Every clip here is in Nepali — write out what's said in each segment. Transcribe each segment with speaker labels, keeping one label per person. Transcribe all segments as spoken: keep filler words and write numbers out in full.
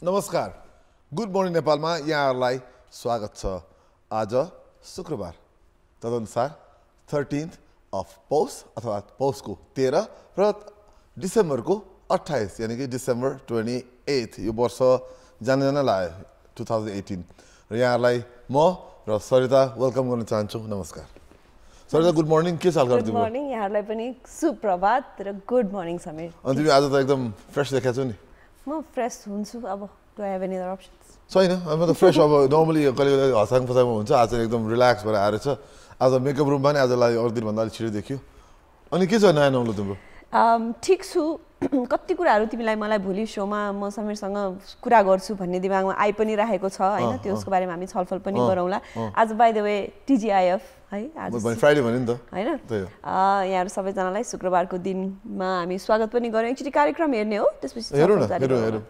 Speaker 1: नमस्कार गुड मर्निङ नेपालमा यहाँहरूलाई स्वागत छ। आज शुक्रबार तदनुसार थर्टीन्थ अफ पौष अथवा पौषको तेह्र र डिसेम्बरको अट्ठाइस यानी कि डिसेम्बर ट्वेन्टी एट यो वर्ष जान जान लाग्यो टु थाउजन्ड एटिन र यहाँहरूलाई म र सरिता वेलकम गर्न चाहन्छु। नमस्कार सरिता, गुड मर्निङ। के चाल गर्दै?
Speaker 2: गुड मर्निङ, यहाँहरूलाई पनि सुप्रभात र गुड मर्निङ समीर।
Speaker 1: अनि तिमी आज त एकदम फ्रेस देखाएको छौ नि।
Speaker 2: म फ्रेस हुन्छु अब। Do I have any other options?
Speaker 1: छैन, अब त फ्रेस अब नर्मली कहिले कहिले हसाङ फसाङमा हुन्छ, आज एकदम रिल्याक्स भएर आएर छ। आज मेकअप रुममा नि आजलाई अरू दिनभन्दा अलिक छिटो देखियो। अनि के छ नयाँ नौलो तिम्रो?
Speaker 2: ठिक छु। कति कुराहरू तिमीलाई मलाई भोलि सोमा म समीरसँग कुरा गर्छु भन्ने दिमागमा आइ पनि राखेको छ हैन, त्यसको बारेमा हामी छलफल पनि गरौँला। आज बाइ द वे टिजिआइएफ है, आज
Speaker 1: फ्राइडे भन्यो नि त
Speaker 2: हैन। यहाँहरू सबैजनालाई शुक्रबारको दिनमा हामी स्वागत पनि गऱ्यौँ। एकचोटि कार्यक्रम हेर्ने हो, त्यसपछि
Speaker 1: हेरौँ न, हेरौँ हेरौँ।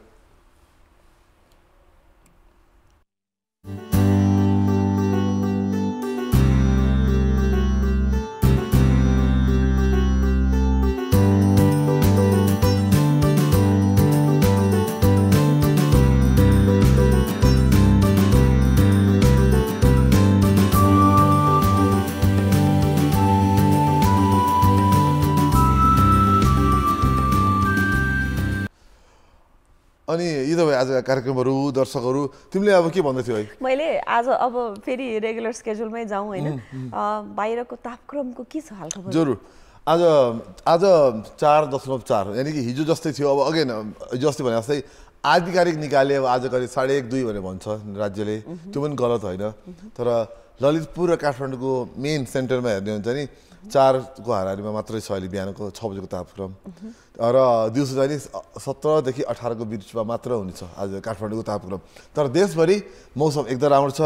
Speaker 1: अनि यी त आज कार्यक्रमहरू दर्शकहरू तिमीले अब के भन्दै थियौ है?
Speaker 2: मैले आज अब फेरि रेगुलर स्केड्युलमै जाउँ हैन, बाहिरको तापक्रमको के छ हालखबर?
Speaker 1: जरुर। आज आज चार दशमलव चार यानी कि हिजो जस्तै थियो। अब अगेन हिजो अस्ति भने जस्तै आधिकारिक निकाले अब आज करिब साढे एक दुई भनेर भन्छ राज्यले, त्यो पनि गलत होइन। तर ललितपुर र काठमाडौँको मेन सेन्टरमा हेर्ने हुन्छ नि चारको हाराहारीमा मात्रै छ अहिले बिहानको छ बजेको तापक्रम, र दिउँसो चाहिँ नि सत्रदेखि अठारको बिचमा मात्र हुनेछ आज काठमाडौँको तापक्रम। तर देशभरि मौसम एकदम राम्रो छ,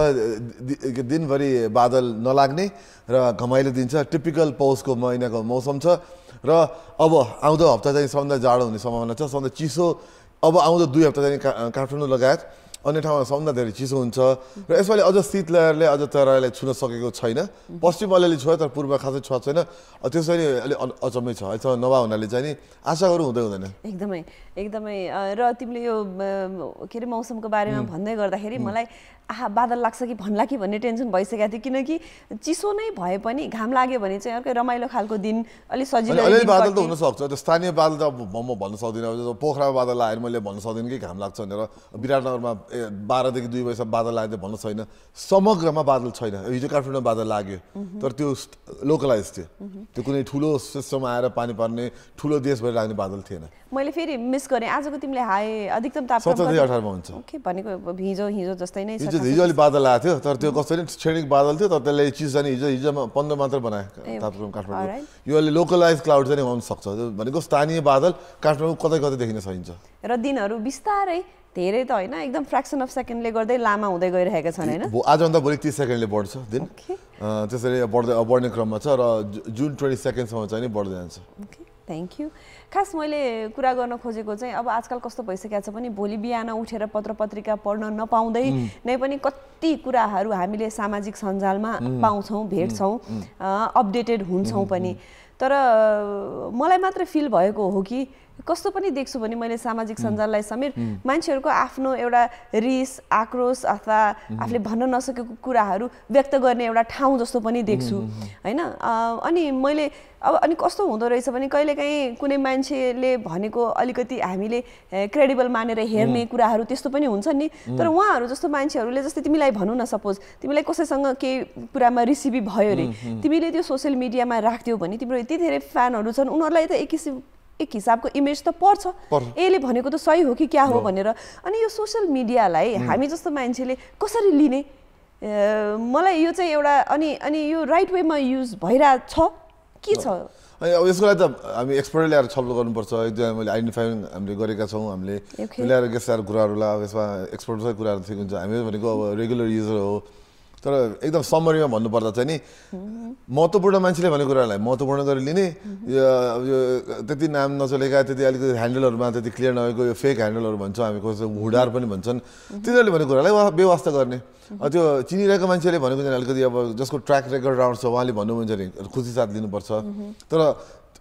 Speaker 1: दिनभरि बादल नलाग्ने र घमाइलो दिन छ, टिपिकल पौषको महिनाको मौसम छ। र अब आउँदो हप्ता चाहिँ सबभन्दा जाडो हुने सम्भावना छ, सबभन्दा चिसो अब आउँदो दुई हप्ता चाहिँ काठमाडौँ लगायत अन्य ठाउँमा सबभन्दा धेरै चिसो हुन्छ। र यसपालि अझ शीतलहरले अझ तराईलाई छुन सकेको छैन। पश्चिम अलिअलि छोयो तर पूर्व खासै छ छैन। त्यसरी अलिक अचम्मै छ, यसमा नभए हुनाले चाहिँ नि आशा गरौँ हुँदै हुँदैन।
Speaker 2: एकदमै एकदमै। र तिमीले यो के अरे मौसमको बारेमा भन्दै गर्दाखेरि मलाई आहा बादल लाग्छ कि भन्ला कि भन्ने टेन्सन भइसकेको थियो, किनकि चिसो नै भए पनि घाम लाग्यो भने चाहिँ अर्कै रमाइलो खालको दिन, अलिक सजिलो।
Speaker 1: अलिअलि बादल त हुनसक्छ, त्यो स्थानीय बादल त अब म भन्न सक्दिनँ। पोखरामा बादल आएर मैले भन्न सक्दिनँ कि घाम लाग्छ भनेर। विराटनगरमा बाह्रदेखि दुई बजीसम्म बादल लाग्यो भन्नु छैन। समग्रमा बादल छैन। हिजो काठमाडौँमा बादल लाग्यो तर त्यो लोकलाइज थियो, त्यो कुनै ठुलो सिस्टममा आएर पानी पर्ने ठुलो देशभरि लाग्ने बादल थिएन।
Speaker 2: मैले फेरि मिस गरेँ आजको तिमीले हाई अधिकतम तापक्रम
Speaker 1: सत्रदेखि अठारमा हुन्छ।
Speaker 2: ओके, भनेको हिजो हिजो जस्तै नै छ।
Speaker 1: हिजो अलिक बादल आएको थियो तर त्यो कस्तो नि क्षणिक बादल थियो, तर त्यसले चिज चाहिँ हिजो हिजोमा पन्ध्र मात्र बनाए तापक्रम काठमाडौँ। यो अहिले लोकलाइज क्लाउड चाहिँ आउन सक्छ, भनेको स्थानीय बादल काठमाडौँ कतै कतै देखिन सकिन्छ।
Speaker 2: र दिनहरू बिस्तारै धेरै त होइन, एकदम फ्रेक्सन अफ सेकेन्डले गर्दै लामा हुँदै गइरहेका छन् हैन।
Speaker 1: आजभन्दा भोलि तीस सेकेन्डले बढ्छ दिन, त्यसरी बढ्दै बढ्ने क्रममा छ र जुन ट्वेन्टी सेकेन्डसम्म चाहिँ नि बढ्दै जान्छ।
Speaker 2: Okay, thank you. खास मैले कुरा गर्न खोजेको चाहिँ अब आजकल कस्तो भइसकेको छ भने भोलि बिहान उठेर पत्र पत्रिका पढ्न नपाउँदै नै पनि कति कुराहरू हामीले सामाजिक सञ्जालमा पाउँछौँ, भेट्छौँ, अपडेटेड हुन्छौँ पनि। तर मलाई मात्र फिल भएको हो कि कस्तो पनि देख्छु भने मैले सामाजिक सञ्जाललाई समेत मान्छेहरूको आफ्नो एउटा रिस आक्रोश अथवा आफूले भन्न नसकेको कुराहरू व्यक्त गर्ने एउटा ठाउँ जस्तो पनि देख्छु हैन। अनि मैले अब अनि कस्तो हुँदो रहेछ भने कहिलेकाहीँ कुनै मान्छेले भनेको अलिकति हामीले क्रेडिबल मानेर हेर्ने कुराहरू त्यस्तो पनि हुन्छ नि। तर उहाँहरू जस्तो मान्छेहरूले जस्तै तिमीलाई भनौँ न, सपोज तिमीलाई कसैसँग केही कुरामा रिसिभी भयो अरे, तिमीले त्यो सोसियल मिडियामा राख्थ्यौ भने तिम्रो यति धेरै फ्यानहरू छन्, उनीहरूलाई त एक किसिम एक हिसाबको इमेज त पर्छ, यसले भनेको त सही हो कि क्या हो भनेर। अनि यो सोसियल मिडियालाई हामी जस्तो मान्छेले कसरी लिने, मलाई यो चाहिँ एउटा अनि अनि यो राइट वेमा युज भइरहेछ के छ?
Speaker 1: अनि अब यसको लागि त हामी एक्सपर्ट ल्याएर छलफल गर्नुपर्छ। एकदम मैले आइडेन्टिफाई हामीले गरेका छौँ, हामीले ल्याएर गेस्टहरू कुराहरूलाई अब यसमा एक्सपर्टकै कुराहरू ठिक हुन्छ। हामी भनेको अब रेगुलर युजर हो, तर एकदम समरीमा भन्नुपर्दा चाहिँ नि महत्त्वपूर्ण मान्छेले भनेको कुरालाई महत्त्वपूर्ण गरेर लिने, यो त्यति नाम नचलेका त्यति अलिकति ह्यान्डलहरूमा त्यति क्लियर नभएको यो फेक ह्यान्डलहरू भन्छौँ हामी, कसै हुडार पनि भन्छन्, तिनीहरूले भनेको कुरालाई बेवास्ता गर्ने। त्यो चिनिरहेको मान्छेले भनेको चाहिँ अलिकति अब जसको ट्र्याक रेकर्ड राउन्ड छ उहाँले भन्नुहुन्छ नि खुसी साथ लिनुपर्छ। तर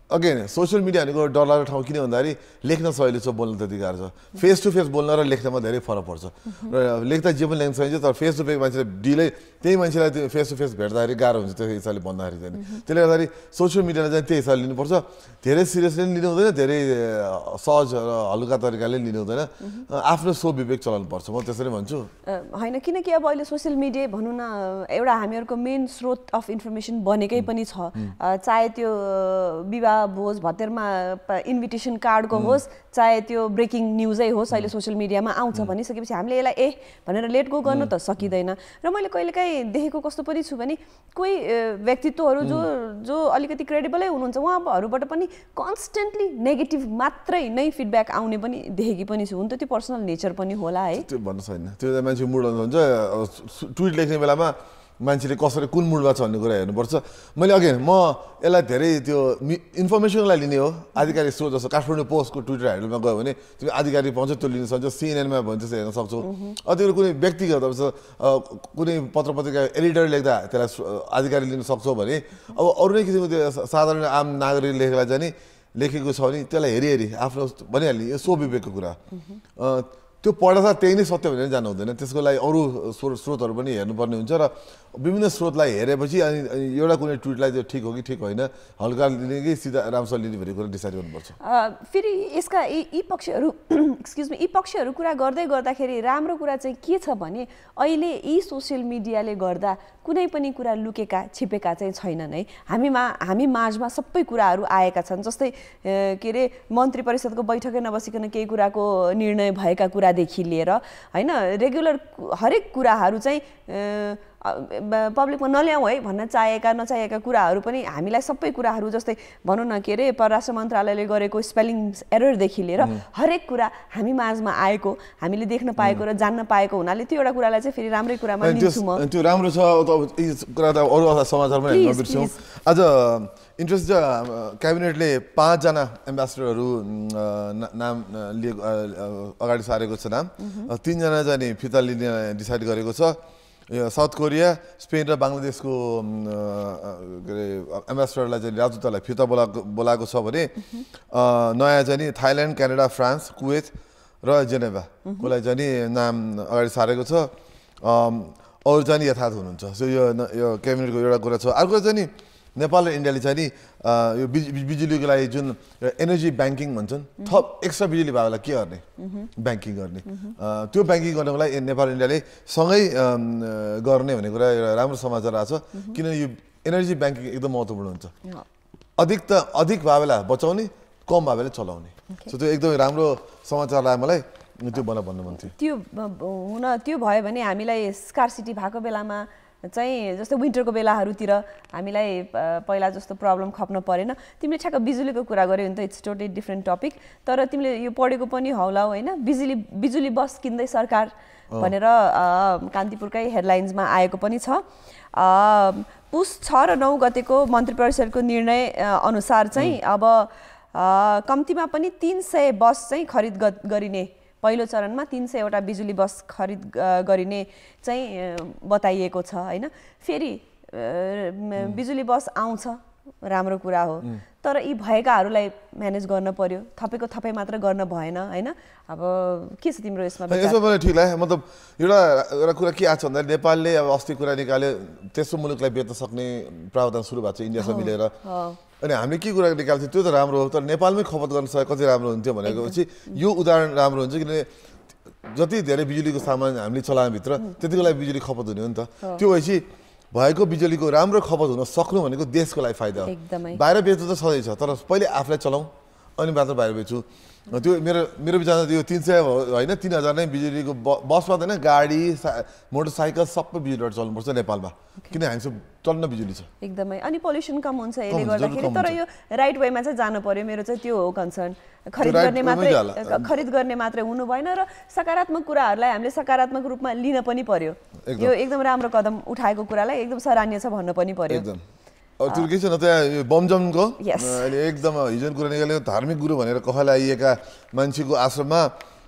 Speaker 1: अगेन सोसियल मिडिया भनेको डर लाग्ने ठाउँ किन भन्दाखेरि लेख्न सजिलो छ, बोल्न त्यति गाह्रो छ। फेस टु फेस बोल्न र लेख्नमा धेरै फरक पर्छ र लेख्दा जे पनि लेख्न सकिन्छ, तर फेस टु फेस मान्छेले डिलै त्यही मान्छेलाई त्यो फेस टु फेस भेट्दाखेरि गाह्रो हुन्छ त्यो हिसाबले भन्दाखेरि चाहिँ। त्यसले गर्दाखेरि सोसियल मिडियालाई चाहिँ त्यही हिसाबले लिनुपर्छ, धेरै सिरियसली लिनु हुँदैन, धेरै सहज र हल्का तरिकाले लिनु हुँदैन, आफ्नो सो विवेक चलाउनुपर्छ, म त्यसरी भन्छु।
Speaker 2: होइन, किनकि अब अहिले सोसियल मिडिया भनौँ न एउटा हामीहरूको मेन स्रोत अफ इन्फर्मेसन बनेकै पनि छ, चाहे त्यो विवाह भोज भतेरमा इन्भिटेसन कार्डको होस्, चाहे त्यो ब्रेकिङ न्युजै होस्, अहिले सोसियल मिडियामा आउँछ भनिसकेपछि हामीले यसलाई ए भनेर लेट गो गर्न त सकिँदैन। र मैले कहिलेकाहीँ देखेको कस्तो पनि छु भने कोही व्यक्तित्वहरू जो जो अलिकति क्रेडिबलै हुनुहुन्छ उहाँहरूबाट पनि कन्सटेन्टली नेगेटिभ मात्रै नै फिडब्याक आउने पनि देखेकी पनि छु। हुन त त्यो पर्सनल नेचर पनि होला है,
Speaker 1: त्यो भन्नु छैन, त्यो मान्छे मुड हुन्छ। ट्विट लेख्ने बेलामा मान्छेले कसरी कुन मुडमा छ भन्ने कुरा हेर्नुपर्छ। मैले अघि म यसलाई धेरै त्यो इन्फर्मेसनलाई लिने हो, आधिकारिक स्रोत जस्तो काठमाडौँ पोस्टको ट्विटर ह्यान्डलमा गयो भने तिमी आधिकारिक पाउँछ, त्यो लिन सक्छौ, सिएनएनमा भन्छ त्यसो हेर्न सक्छौ। त्यो कुनै व्यक्तिगत कुनै पत्र पत्रिका एडिटर लेख्दा त्यसलाई आधिकारिक लिन सक्छौ भने अब अरू नै किसिमको त्यो साधारण आम नागरिक लेखेलाई चाहिँ लेखेको छ भने त्यसलाई हेरी हेरी आफ्नो भनिहाल्ने यो सो विवेकको कुरा। त्यो पढ्दा त्यही नै सत्य भनेर जानु हुँदैन, त्यसको लागि अरू स्रोतहरू पनि हेर्नुपर्ने हुन्छ र विभिन्न स्रोतलाई हेरेपछि अनि एउटा कुनै ट्विटलाई त्यो ठिक हो कि ठिक होइन, हल्का लिने कि सिधा राम्रोसँग लिने भन्ने कुरा डिसाइड गर्नुपर्छ।
Speaker 2: फेरि यसका यी पक्षहरू एक्सक्युज मी यी पक्षहरू कुरा गर्दै गर्दाखेरि राम्रो कुरा चाहिँ के छ भने अहिले यी सोसियल मिडियाले गर्दा कुनै पनि कुरा लुकेका छिपेका चाहिँ छैनन् है, हामीमा हामी माझमा सबै कुराहरू आएका छन्। जस्तै के अरे मन्त्री परिषदको बैठकै नबसिकन केही कुराको निर्णय भएका कुरादेखि लिएर होइन रेगुलर हरेक कुराहरू चाहिँ पब्लिकमा नल्याउँ है भन्न चाहेका नचाहेका कुराहरू पनि हामीलाई सबै कुराहरू जस्तै भनौँ न के अरे परराष्ट्र मन्त्रालयले गरेको स्पेलिङ एररदेखि लिएर हरेक कुरा हामी माझमा आएको हामीले देख्न पाएको र जान्न पाएको हुनाले त्यो एउटा कुरालाई चाहिँ फेरि राम्रै कुरामा लिन्छु म।
Speaker 1: त्यो राम्रो छ कुरा त अरू समाचारमा हेर्न बिर्स्यौँ। आज इन्ट्रेस्ट क्याबिनेटले पाँचजना एम्बेसडरहरू नाम लिएको अगाडि सारेको छ, नाम तिनजना चाहिँ नि फिर्ता लिने डिसाइड गरेको छ। साउथ कोरिया, स्पेन र बङ्गलादेशको के अरे एम्बेसडरलाई चाहिँ राजदूतलाई फिर्ता बोलाएको बोलाएको छ भने नयाँ चाहिँ नि थाइल्यान्ड, क्यानाडा, फ्रान्स, कुवेत र जेनेभाको लागि चाहिँ नि नाम अगाडि सारेको छ। अरू चाहिँ नि यथार्थ हुनुहुन्छ, सो यो यो क्याबिनेटको एउटा कुरा छ। अर्को चाहिँ नि नेपाल र इन्डियाले चाहिँ नि यो बिजुलीको लागि जुन एनर्जी ब्याङ्किङ भन्छन्, थप एक्स्ट्रा बिजुली भएकोलाई के गर्ने ब्याङ्किङ गर्ने, त्यो ब्याङ्किङ गर्नको लागि नेपाल इन्डियाले सँगै गर्ने भन्ने कुरा एउटा राम्रो समाचार आएको छ। किनभने यो एनर्जी ब्याङ्किङ एकदम महत्त्वपूर्ण हुन्छ, अधिक त अधिक भए बेला बचाउने, कम भए बेला चलाउने। सो त्यो एकदमै राम्रो समाचार लाग्यो मलाई, त्यो बना भन्नु मन थियो।
Speaker 2: त्यो हुन त्यो भयो भने हामीलाई स्कार्सिटी भएको बेलामा चाहिँ जस्तै विन्टरको बेलाहरूतिर हामीलाई पहिला जस्तो प्रब्लम खप्न परेन। तिमीले ठ्याक्क बिजुलीको कुरा गर्यौ नि त, इट्स टोटली डिफ्रेन्ट टपिक, तर तिमीले यो पढेको पनि हौला होइन, बिजुली बिजुली बस किन्दै सरकार भनेर कान्तिपुरकै हेडलाइन्समा आएको पनि छ। पुस छ र नौ गतेको मन्त्री परिषदको निर्णय अनुसार चाहिँ अब कम्तीमा पनि तीन सय बस चाहिँ खरिद गरिने, पहिलो चरणमा तीन सयवटा बिजुली बस खरिद गरिने चाहिँ बताइएको छ होइन। फेरि बिजुली बस आउँछ राम्रो कुरा हो, तर यी भएकाहरूलाई म्यानेज गर्न पर्यो, थपेको थपै मात्र गर्न भएन होइन। अब के छ तिम्रो यसमा?
Speaker 1: यसमा मलाई ठिक लाग्यो, मतलब एउटा एउटा कुरा के आएको छ भन्दा नेपालले अब अस्ति कुरा निकाल्यो तेस्रो मुलुकलाई बेच्न सक्ने प्रावधान सुरु भएको छ इन्डियासँग मिलेर, अनि हामीले के कुरा निकाल्छौँ त्यो त राम्रो हो, तर नेपालमै खपत गर्न सके कति राम्रो हुन्थ्यो भनेको पछि यो उदाहरण राम्रो हुन्छ। किनभने जति धेरै बिजुलीको सामान हामीले चलाएँ भित्र त्यतिको लागि बिजुली खपत हुने हो नि त, त्यो भएपछि भएको बिजुलीको राम्रो खपत हुन सक्नु भनेको देशको लागि फाइदा हो। बाहिर बेच्नु त सधैँ छ, तर पहिले आफूलाई चलाउँ अनि मात्र बाहिर बेच्छु। त्यो मेरो मेरो विचारमा यो तिन सय होइन तिन हजार नै बिजुलीको बस मात्रै होइन, गाडी मोटरसाइकल सबै बिजुलीबाट चल्नुपर्छ नेपालमा, किन हामीसँग टन्न बिजुली छ
Speaker 2: एकदमै, अनि पोल्युसन कम हुन्छ यसले गर्दाखेरि। तर यो राइट वेमा चाहिँ जानु पर्यो, मेरो चाहिँ त्यो हो कन्सर्न। खरिद गर्ने मात्रै खरिद गर्ने मात्रै हुनु भएन र सकारात्मक कुराहरूलाई हामीले सकारात्मक रूपमा लिन पनि पर्यो। यो एकदम राम्रो कदम उठाएको कुरालाई एकदम सराहनीय छ भन्न पनि पर्यो।
Speaker 1: त्यो के छ न त्यहाँ यो बमजमको अहिले एकदम हिजो कुरा निकालेको धार्मिक गुरु भनेर कहलाइएका मान्छेको आश्रममा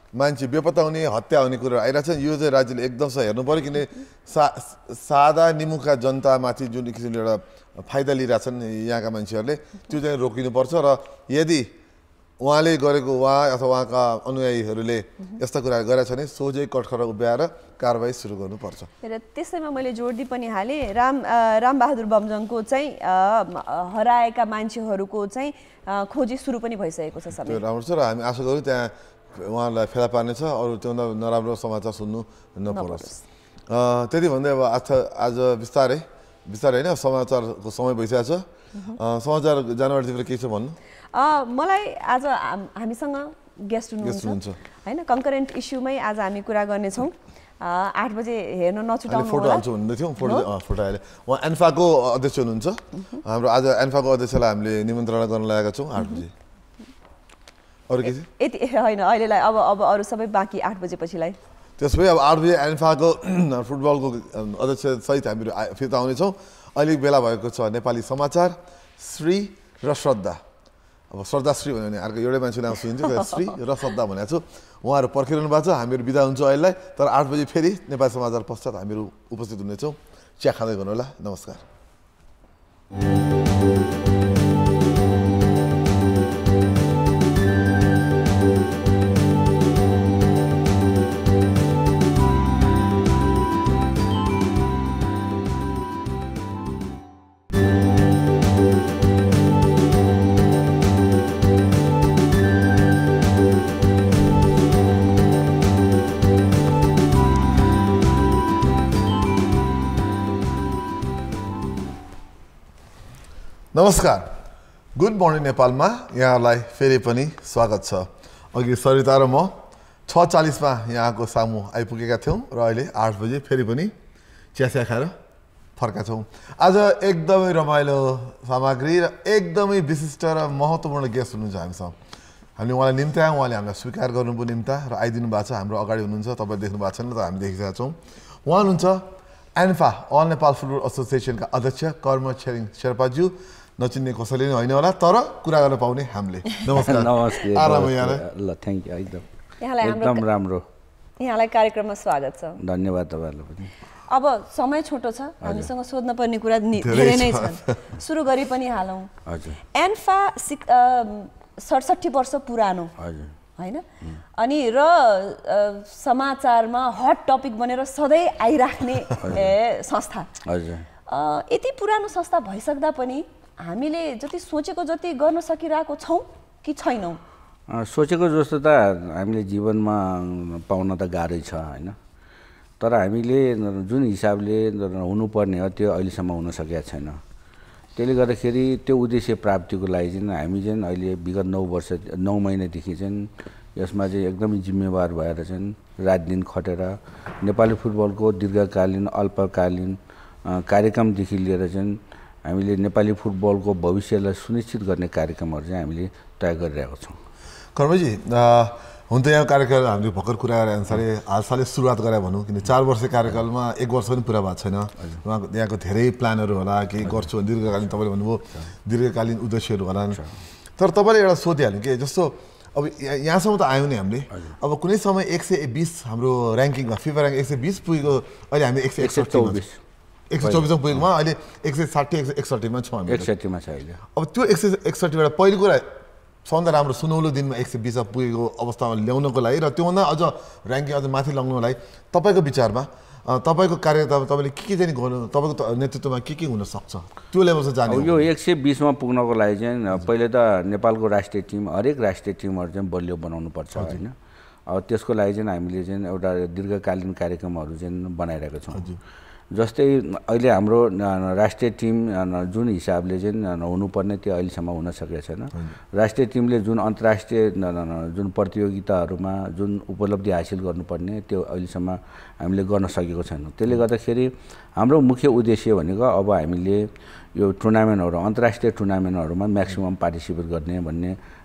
Speaker 1: मान्छे बेपत्ता हुने हत्या हुने कुरो आइरहेछ। यो चाहिँ राज्यले एकदम सही हेर्नु पऱ्यो, किन सा सादा निमुखा जनतामाथि जुन किसिमले एउटा फाइदा लिइरहेछन् यहाँका मान्छेहरूले, त्यो चाहिँ रोकिनुपर्छ। र यदि उहाँले गरेको उहाँ अथवा उहाँका अनुयायीहरूले यस्ता कुरा गरेछ भने सोझै कठखरा उभ्याएर कारबाही सुरु गर्नुपर्छ।
Speaker 2: र त्यसैमा मैले जोड दिई पनि हालेँ, राम रामबहादुर बमजङको चाहिँ हराएका मान्छेहरूको चाहिँ खोजी सुरु पनि भइसकेको छ।
Speaker 1: त्यो राम्रो छ र हामी आशा गरौँ त्यहाँ उहाँहरूलाई फेला पार्नेछ, अरू त्योभन्दा नराम्रो समाचार सुन्नु नपरोस्। त्यति भन्दै अब आज आज बिस्तारै बिस्तारै होइन समाचारको समय भइसकेको छ। समाचार जनवरीतिर के छ भन्नु?
Speaker 2: मलाई आज हामीसँग गेस्ट हुनुहुन्छ होइन, कन्करेन्ट इस्युमै आज हामी कुरा गर्नेछौँ। आठ बजे हेर्न नछुटाउनु होला।
Speaker 1: फोटो हाल्छु भन्दै थियौँ, फोटो फोटो हालेँ। उहाँ एन्फाको अध्यक्ष हुनुहुन्छ। हाम्रो आज एन्फाको अध्यक्षलाई हामीले निमन्त्रणा गर्न लागेका छौँ आठ बजे। अरू के छ?
Speaker 2: यति होइन अहिलेलाई, अब अब अरू सबै बाँकी आठ बजे पछिलाई।
Speaker 1: त्यसो भए अब आठ बजे एन्फाको फुटबलको अध्यक्ष सहित हामीहरू फिर्ता आउनेछौँ। अहिले बेला भएको छ नेपाली समाचार श्री र श्रद्धा। अब श्रद्धा श्री भन्यो भने अर्को एउटै मान्छे नाम सुनिन्छ, श्री र श्रद्धा भनेको छु। उहाँहरू पर्खिरहनु भएको छ, हामीहरू बिदा हुन्छौँ अहिलेलाई। तर आठ बजी फेरि नेपाली समाचार पश्चात हामीहरू उपस्थित हुनेछौँ। चिया खाँदै गर्नु होला। नमस्कार। नमस्कार, गुड मर्निङ नेपालमा यहाँलाई फेरि पनि स्वागत छ। अघि सरिता र म छ चालिसमा यहाँको सामु आइपुगेका थियौँ र अहिले आठ बजे फेरि पनि चियासिया खाएर फर्का छौँ। आज एकदमै रमाइलो सामग्री र एकदमै विशिष्ट र महत्त्वपूर्ण गेस्ट हुनुहुन्छ हामीसँग। हामीले उहाँलाई निम्त्यायौँ, उहाँले हामीलाई स्वीकार गर्नुभयो निम्ता र आइदिनु भएको छ। हाम्रो अगाडि हुनुहुन्छ, तपाईँ देख्नु भएको छैन तर हामी देखिरहेका छौँ। उहाँ हुनुहुन्छ एन्फा अल नेपाल फुटबल एसोसिएसनका अध्यक्ष कर्म छेरिङ शेर्पाज्यू। नचिन्ने कसैले नै होइन होला, तर कुरा गर्न पाउने हामीले। नमस्कार।
Speaker 3: नमस्ते।
Speaker 1: आराम यहाँलाई?
Speaker 3: ल थ्याङ्क यू। एकदम
Speaker 2: यहाँलाई
Speaker 3: एकदम राम्रो।
Speaker 2: यहाँलाई कार्यक्रममा स्वागत छ।
Speaker 3: धन्यवाद तपाईँहरूलाई पनि।
Speaker 2: अब समय छोटो छ, हामीसँग सोध्न पर्ने कुरा धेरै नै छन्। सुरु गरी पनि हालौँ।
Speaker 3: हजुर।
Speaker 2: एन्फा सडसठी वर्ष पुरानो
Speaker 3: हजुर
Speaker 2: होइन, अनि र समाचारमा हट टपिक बनेर सधैँ आइराख्ने संस्था।
Speaker 3: हजुर।
Speaker 2: यति पुरानो संस्था भइसक्दा पनि हामीले जति सोचेको जति गर्न सकिरहेको छौँ कि छैनौँ?
Speaker 3: सोचेको जस्तो त हामीले जीवनमा पाउन त गाह्रै छ होइन, तर हामीले जुन हिसाबले हुनुपर्ने हो त्यो अहिलेसम्म हुन सकेका छैन। त्यसले गर्दाखेरि त्यो उद्देश्य प्राप्तिको लागि चाहिँ हामी चाहिँ अहिले विगत नौ वर्ष नौ महिनादेखि चाहिँ यसमा चाहिँ एकदमै जिम्मेवार भएर चाहिँ रात दिन खटेर नेपाली फुटबलको दीर्घकालीन अल्पकालीन कार्यक्रमदेखि लिएर चाहिँ हामीले नेपाली फुटबलको भविष्यलाई सुनिश्चित गर्ने कार्यक्रमहरू चाहिँ हामीले तय गरिरहेको छौँ।
Speaker 1: कर्मजी, हुन त यहाँ कार्यकाल हामीले भर्खर कुरा गरे अनुसारले हालसालै सुरुवात गरे भनौँ, किन चार वर्ष कार्यकालमा एक वर्ष पनि पुरा भएको छैन। उहाँको यहाँको धेरै प्लानहरू होला, केही गर्छु भने दीर्घकालीन तपाईँले भन्नुभयो दीर्घकालीन उद्देश्यहरू होला। तर तपाईँले एउटा सोधिहाल्नु कि जस्तो अब यहाँसम्म त आयौँ नि हामीले, अब कुनै समय एक सय बिस हाम्रो ऱ्याङ्किङमा फिफा ऱ्याङ्क एक सय बिस पुगेको, अहिले हामी एक सय एकसठी
Speaker 3: चौबिस
Speaker 1: एक सय चौबिसमा पुगेकोमा अहिले एक सय साठी एक सय एकसठीमा छौँ हामी।
Speaker 3: एकसठीमा छ अहिले।
Speaker 1: अब त्यो एक सय एकसठीबाट पहिलो कुरा सबभन्दा राम्रो सुनौलो दिनमा एक सय बिसमा पुगेको अवस्थामा ल्याउनको लागि र त्योभन्दा अझ ऱ्याङ्किङ अझ माथि ल्याउनको लागि तपाईँको विचारमा तपाईँको कार्यता तपाईँले के के चाहिँ गर्नु, तपाईँको नेतृत्वमा के के हुनसक्छ त्यो लेभलमा जाने?
Speaker 3: यो एक सय बिसमा पुग्नको लागि चाहिँ पहिले त नेपालको राष्ट्रिय टिम हरेक राष्ट्रिय टिमहरू चाहिँ बलियो बनाउनु पर्छ होइन। अब त्यसको लागि चाहिँ हामीले चाहिँ एउटा दीर्घकालीन कार्यक्रमहरू चाहिँ बनाइरहेका छौँ। जस्तै अहिले हाम्रो राष्ट्रिय टिम जुन हिसाबले चाहिँ हुनुपर्ने त्यो अहिलेसम्म हुन सकेको छैन। राष्ट्रिय टिमले जुन अन्तर्राष्ट्रिय जुन प्रतियोगिताहरूमा जुन उपलब्धि हासिल गर्नुपर्ने त्यो अहिलेसम्म हामीले गर्न सकेको छैनौँ। त्यसले गर्दाखेरि हाम्रो मुख्य उद्देश्य भनेको अब हामीले यो टुर्नामेन्टहरू अन्तर्राष्ट्रिय टुर्नामेन्टहरूमा म्याक्सिमम पार्टिसिपेट गर्ने भन्ने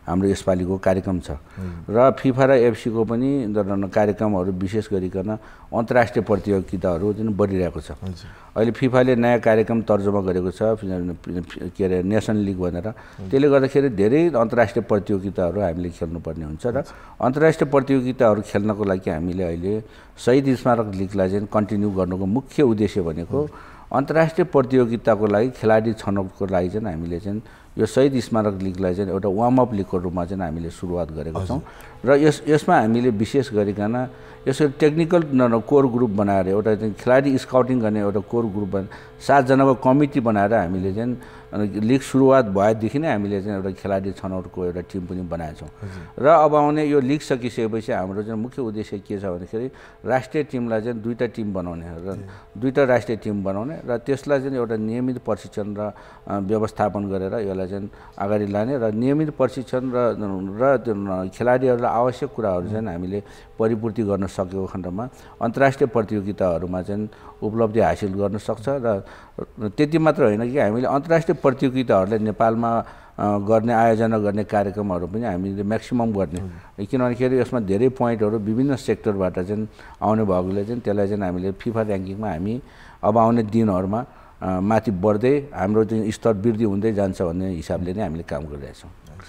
Speaker 3: हाम्रो यसपालिको कार्यक्रम छ र फिफा र एफसीको पनि कार्यक्रमहरू विशेष गरिकन अन्तर्राष्ट्रिय प्रतियोगिताहरू जुन बढिरहेको छ। अहिले फिफाले नयाँ कार्यक्रम तर्जुमा गरेको छ के अरे नेसन लिग भनेर, त्यसले गर्दाखेरि धेरै अन्तर्राष्ट्रिय प्रतियोगिताहरू हामीले खेल्नुपर्ने हुन्छ र अन्तर्राष्ट्रिय प्रतियोगिताहरू खेल्नको लागि हामीले अहिले शहीद स्मारक लिगलाई चाहिँ कन्टिन्यू गर्नुको मुख्य उद्देश्य भनेको अन्तर्राष्ट्रिय प्रतियोगिताको लागि खेलाडी छनौटको लागि चाहिँ हामीले चाहिँ यो शहीद स्मारक लिगलाई चाहिँ एउटा वार्मअप लिगको रूपमा चाहिँ हामीले सुरुवात गरेको छौँ र यस यसमा हामीले विशेष गरिकन यसरी टेक्निकल कोर ग्रुप बनाएर एउटा चाहिँ खेलाडी स्काउटिङ गर्ने एउटा कोर ग्रुप बना सातजनाको कमिटी बनाएर हामीले चाहिँ लिग सुरुवात भएदेखि नै हामीले चाहिँ एउटा खेलाडी छनौटको एउटा टिम पनि बनाएको छौँ र अब आउने यो लिग सकिसकेपछि हाम्रो चाहिँ मुख्य उद्देश्य के छ भन्दाखेरि राष्ट्रिय टिमलाई चाहिँ दुईवटा टिम बनाउने र दुईवटा राष्ट्रिय टिम बनाउने र त्यसलाई चाहिँ एउटा नियमित प्रशिक्षण र व्यवस्थापन गरेर यसलाई चाहिँ अगाडि लाने र नियमित प्रशिक्षण र र खेलाडीहरूलाई आवश्यक कुराहरू चाहिँ हामीले परिपूर्ति गर्न सकेको खण्डमा अन्तर्राष्ट्रिय प्रतियोगिताहरूमा चाहिँ उपलब्धि हासिल गर्न सक्छ र त्यति मात्र होइन कि हामीले अन्तर्राष्ट्रिय प्रतियोगिताहरूलाई नेपालमा गर्ने आयोजना गर्ने कार्यक्रमहरू पनि हामीले म्याक्सिमम गर्ने, किनभनेखेरि यसमा धेरै पोइन्टहरू विभिन्न सेक्टरबाट चाहिँ आउने भएकोले चाहिँ त्यसलाई चाहिँ हामीले फिफा ऱ्याङ्किङमा हामी अब आउने दिनहरूमा माथि बढ्दै हाम्रो चाहिँ स्तर वृद्धि हुँदै जान्छ भन्ने हिसाबले नै हामीले काम गरिरहेछौँ।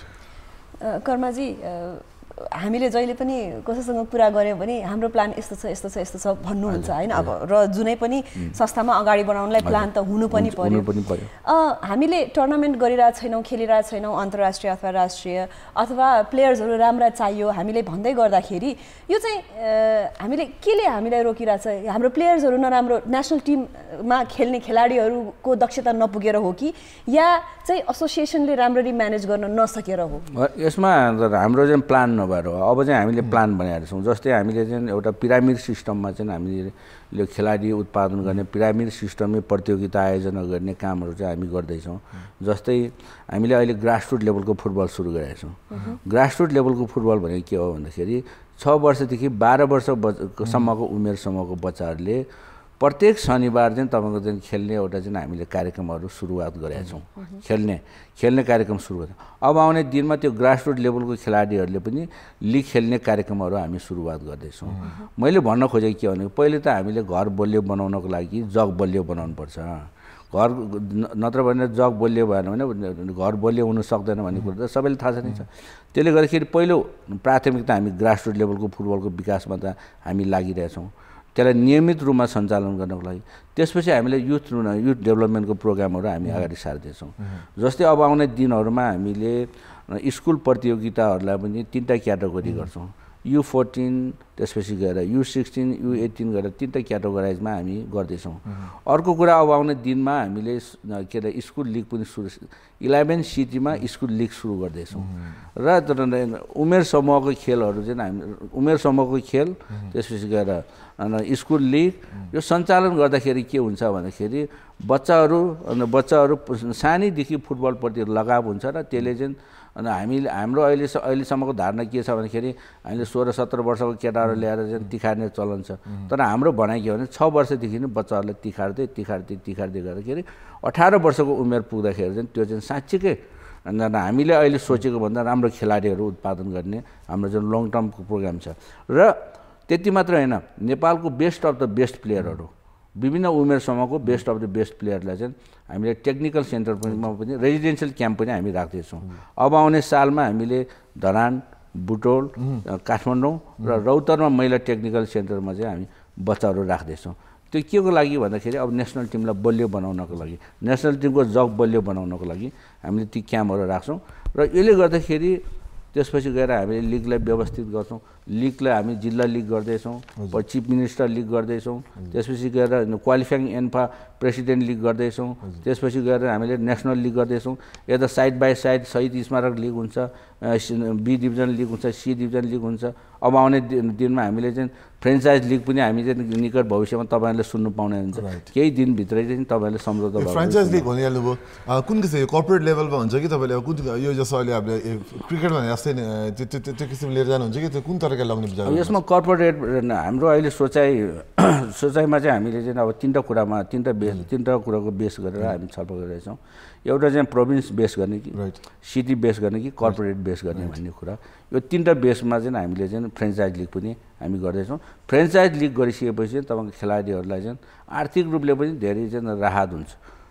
Speaker 2: कर्माजी, हामीले जहिले पनि कसैसँग कुरा गऱ्यौँ भने हाम्रो प्लान यस्तो छ यस्तो छ यस्तो छ भन्नुहुन्छ होइन, अब र जुनै पनि संस्थामा अगाडि बढाउनलाई प्लान त हुनु पनि पर्यो। हामीले टुर्नामेन्ट गरिरहेको छैनौँ, खेलिरहेको छैनौँ अन्तर्राष्ट्रिय अथवा राष्ट्रिय, अथवा प्लेयर्सहरू राम्रा चाहियो हामीले भन्दै गर्दाखेरि यो चाहिँ हामीले केले हामीलाई रोकिरहेछ? हाम्रो प्लेयर्सहरू नराम्रो, नेसनल टिममा खेल्ने खेलाडीहरूको दक्षता नपुगेर हो कि या चाहिँ एसोसिएसनले राम्ररी म्यानेज गर्न नसकेर हो?
Speaker 3: यसमा हाम्रो चाहिँ प्लान नभएर हो। अब चाहिँ हामीले प्लान बनाएर छौँ। जस्तै हामीले चाहिँ एउटा पिरामिड सिस्टममा चाहिँ हामीले यो खेलाडी उत्पादन गर्ने पिरामिड सिस्टममै प्रतियोगिता आयोजना गर्ने कामहरू चाहिँ हामी गर्दैछौँ। जस्तै हामीले अहिले ग्रासरुट लेभलको फुटबल सुरु गरेका छौँ। ग्रासरुट लेभलको फुटबल भनेको के हो भन्दाखेरि छ वर्षदेखि बाह्र वर्षसम्मको उमेर समूहको बच्चाहरूले प्रत्येक शनिबार चाहिँ तपाईँको चाहिँ खेल्ने एउटा चाहिँ हामीले कार्यक्रमहरू सुरुवात गरेका छौँ। खेल्ने खेल्ने कार्यक्रम सुरु गर्छौँ। अब आउने दिनमा त्यो ग्रासरुट लेभलको खेलाडीहरूले पनि लिग खेल्ने कार्यक्रमहरू हामी सुरुवात गर्दैछौँ। मैले भन्न खोजेको के भने पहिले त हामीले घर बलियो बनाउनको लागि जग बलियो बनाउनुपर्छ। घर नत्र भने जग बलियो भएन भने घर बलियो हुन सक्दैन भन्ने कुरो त सबैले थाहा छ नै छ। त्यसले गर्दाखेरि पहिलो प्राथमिकता हामी ग्रासरुट लेभलको फुटबलको विकासमा त हामी लागिरहेछौँ, त्यसलाई नियमित रूपमा सञ्चालन गर्नको लागि। त्यसपछि हामीले युथ युथ डेभलपमेन्टको प्रोग्रामहरू हामी अगाडि सार्दैछौँ। जस्तै अब आउने दिनहरूमा हामीले स्कुल प्रतियोगिताहरूलाई पनि तिनवटा क्याटेगोरी गर्छौँ, यु फोर्टिन, त्यसपछि गएर यु सिक्सटिन, यु एट्टिन गरेर तिनवटा क्याटेगोराइजमा हामी गर्दैछौँ। अर्को कुरा अब आउने दिनमा हामीले के अरे स्कुल लिग पनि सुरु इलेभेन सिटीमा स्कुल लिग सुरु गर्दैछौँ र उमेर समूहको खेलहरू चाहिँ हामी उमेर समूहको खेल त्यसपछि गएर स्कुल लिग यो सञ्चालन गर्दाखेरि के हुन्छ भन्दाखेरि बच्चाहरू बच्चाहरू सानैदेखि फुटबलप्रति लगाव हुन्छ र त्यसले चाहिँ अनि हामीले हाम्रो अहिले अहिलेसम्मको धारणा के छ भन्दाखेरि हामीले सोह्र सत्र वर्षको केटाहरू ल्याएर चाहिँ तिखार्ने चलन छ। तर हाम्रो भनाइ के भने छ वर्षदेखि नै बच्चाहरूलाई तिखार्दै तिखार्दै तिखार्दै गर्दाखेरि अठार वर्षको उमेर पुग्दाखेरि चाहिँ त्यो चाहिँ साँच्चीकै हामीले अहिले सोचेको भन्दा राम्रो खेलाडीहरू उत्पादन गर्ने हाम्रो जुन लङ टर्मको प्रोग्राम छ। र त्यति मात्र होइन, नेपालको बेस्ट अफ द बेस्ट प्लेयरहरू विभिन्न उमेर समूहको बेस्ट अफ द बेस्ट प्लेयरलाई चाहिँ हामीले टेक्निकल सेन्टरमा पनि रेजिडेन्सियल क्याम्प पनि हामी राख्दैछौँ। अब आउने सालमा हामीले धरान, बुटोल, काठमाडौँ र रौतरमा महिला टेक्निकल सेन्टरमा चाहिँ हामी बच्चाहरू राख्दैछौँ। त्यो के को लागि भन्दाखेरि अब नेसनल टिमलाई बलियो बनाउनको लागि, नेसनल टिमको जग बलियो बनाउनको लागि हामीले ती क्याम्पहरू राख्छौँ। र यसले गर्दाखेरि त्यसपछि गएर हामीले लिगलाई व्यवस्थित गर्छौँ। लिगलाई हामी जिल्ला लिग गर्दैछौँ, चिफ मिनिस्टर लिग गर्दैछौँ, त्यसपछि गएर क्वालिफाइङ एन्फा प्रेसिडेन्ट लिग गर्दैछौँ, त्यसपछि गएर हामीले नेसनल लिग गर्दैछौँ। यता साइड बाई साइड शहीद स्मारक लिग हुन्छ, बी डिभिजन लिग हुन्छ, सी डिभिजन लिग हुन्छ। अब आउने दिनमा हामीले चाहिँ फ्रेन्चाइज लिग पनि हामी चाहिँ निकट भविष्यमा तपाईँहरूले सुन्नु पाउने हुन्छ। केही दिनभित्रै चाहिँ तपाईँहरूले सम्झौता भयो।
Speaker 1: फ्रेन्चाइज लिग भनिहाल्नुभयो, कुन किसिम यो कर्पोरेट लेभलमा हुन्छ कि तपाईँले कुन यो जस्तो अहिले हामीले क्रिकेट भने जस्तै त्यो त्यो किसिम लिएर जानुहुन्छ कि त्यो कुन तरह सरकारले लग्ने विचार गर्नु?
Speaker 3: यसमा कर्पोरेट हाम्रो अहिले सोचाइ सोचाइमा चाहिँ हामीले चाहिँ अब तिनवटा कुरामा तिनवटा बेस तिनवटा कुराको बेस गरेर हामी छलफल गरिरहेछौँ। एउटा चाहिँ प्रोभिन्स बेस गर्ने कि सिटी बेस गर्ने कि कर्पोरेट बेस गर्ने भन्ने कुरा। यो तिनवटा बेसमा चाहिँ हामीले चाहिँ फ्रेन्चाइज लिग पनि हामी गर्दैछौँ। फ्रेन्चाइज लिग गरिसकेपछि चाहिँ तपाईँको खेलाडीहरूलाई चाहिँ आर्थिक रूपले पनि धेरै चाहिँ राहत हुन्छ।